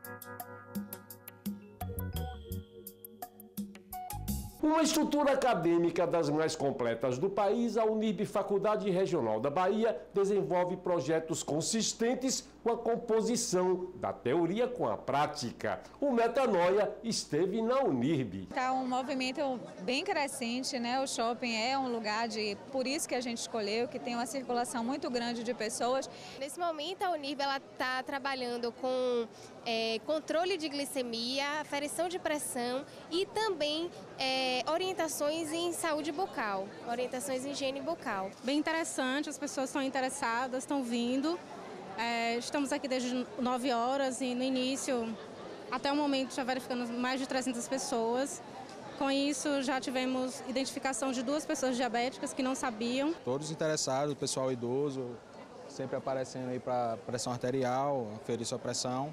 Uma estrutura acadêmica das mais completas do país, a Unirb Faculdade Regional da Bahia desenvolve projetos consistentes com a composição da teoria com a prática. O Metanoia esteve na Unirb. Está um movimento bem crescente, né? O shopping é um lugar por isso que a gente escolheu, que tem uma circulação muito grande de pessoas. Nesse momento a Unirb está trabalhando com controle de glicemia, aferição de pressão e também orientações em saúde bucal, orientações em higiene bucal. Bem interessante, as pessoas estão interessadas, estão vindo. Estamos aqui desde 9 horas e no início, até o momento, já verificamos mais de 300 pessoas. Com isso, já tivemos identificação de 2 pessoas diabéticas que não sabiam. Todos interessados, o pessoal idoso, sempre aparecendo aí para pressão arterial, aferir sua pressão.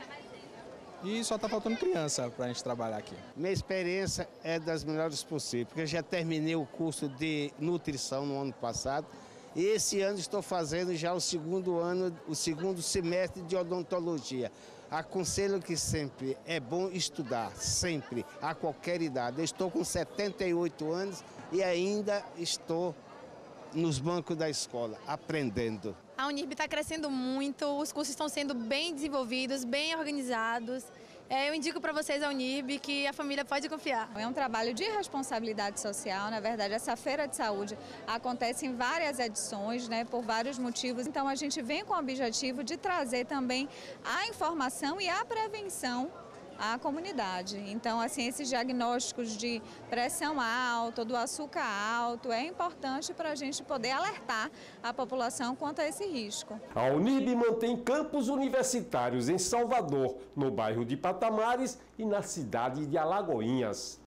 E só está faltando criança para a gente trabalhar aqui. Minha experiência é das melhores possíveis, porque eu já terminei o curso de nutrição no ano passado e esse ano estou fazendo já o segundo semestre de odontologia. Aconselho que sempre é bom estudar, sempre, a qualquer idade. Eu estou com 78 anos e ainda estou nos bancos da escola, aprendendo. A Unirb está crescendo muito, os cursos estão sendo bem desenvolvidos, bem organizados. Eu indico para vocês a Unirb que a família pode confiar. É um trabalho de responsabilidade social, na verdade essa feira de saúde acontece em várias edições, né, por vários motivos. Então a gente vem com o objetivo de trazer também a informação e a prevenção à comunidade. Então, assim, esses diagnósticos de pressão alta, do açúcar alto, é importante para a gente poder alertar a população quanto a esse risco. A Unirb mantém campos universitários em Salvador, no bairro de Patamares e na cidade de Alagoinhas.